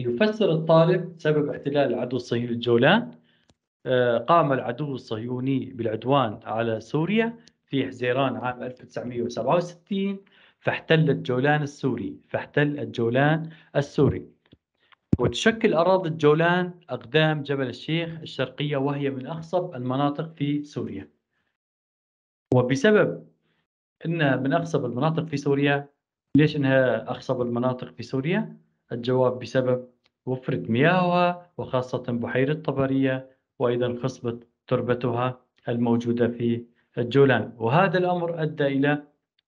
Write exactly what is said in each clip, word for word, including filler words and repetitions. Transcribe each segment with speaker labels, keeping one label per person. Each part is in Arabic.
Speaker 1: ليفسر الطالب سبب احتلال العدو الصهيوني الجولان. آه، قام العدو الصهيوني بالعدوان على سوريا في حزيران عام ألف وتسعمئة وسبعة وستين، فاحتل الجولان السوري فاحتل الجولان السوري وتشكل أراضي الجولان أقدام جبل الشيخ الشرقية، وهي من أخصب المناطق في سوريا. وبسبب إنها من أخصب المناطق في سوريا، ليش إنها أخصب المناطق في سوريا؟ الجواب بسبب وفرة مياهها، وخاصة بحيرة طبرية، وأيضا خصبة تربتها الموجودة في الجولان، وهذا الأمر أدى إلى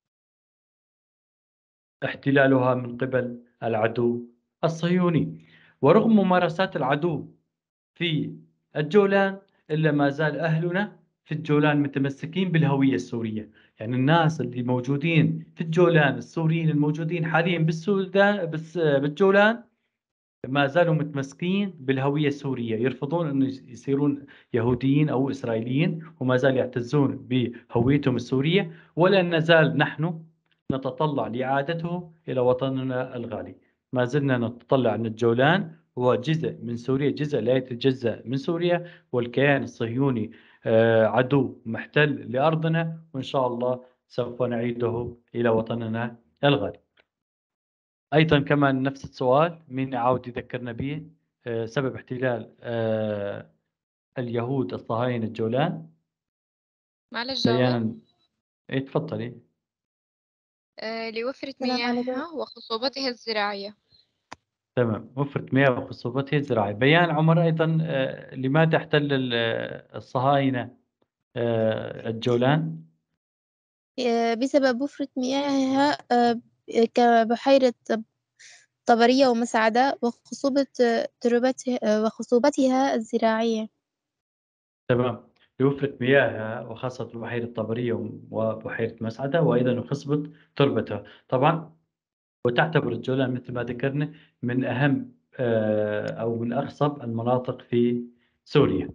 Speaker 1: احتلالها من قبل العدو الصهيوني. ورغم ممارسات العدو في الجولان، إلا ما زال أهلنا في الجولان متمسكين بالهوية السورية. يعني الناس اللي موجودين في الجولان، السوريين الموجودين حاليًا بالسودان بالس بالجولان، ما زالوا متمسكين بالهوية السورية، يرفضون إنه يص يصيرون يهوديين أو إسرائيليين، وما زال يعتزون بهويتهم السورية، ولا نزال نحن نتطلع لإعادته إلى وطننا الغالي. ما زلنا نتطلع أن الجولان هو جزء من سوريا، جزء لا يتجزأ من سوريا، والكيان الصهيوني آآ عدو محتل لأرضنا، وإن شاء الله سوف نعيده إلى وطننا الغالي. أيضًا كمان نفس السؤال، مين يعاود يذكرنا به آآ سبب احتلال آآ اليهود الصهاينة الجولان؟
Speaker 2: معلش جاوب.
Speaker 1: بيانًا. إيه اتفضلي.
Speaker 2: آآ لوفرة
Speaker 3: السلام عليكم.
Speaker 2: مياهها وخصوبتها الزراعية.
Speaker 1: تمام، وفرة مياه وخصوبتها الزراعية. بيان عمر أيضًا، آآ لماذا احتل ال الصهاينة آآ الجولان؟
Speaker 3: آآ بسبب وفرة مياهها آآ كبحيرة طب طبرية ومسعدة وخصوبة تربته وخصوبتها الزراعية.
Speaker 1: تمام، لوفرة مياهها وخاصة بحيرة طبرية وبحيرة مسعدة، وأيضًا وخصبة تربتها. طبعًا وتعتبر الجولان مثل ما ذكرنا من أهم آآ أو من أخصب المناطق في سوريا.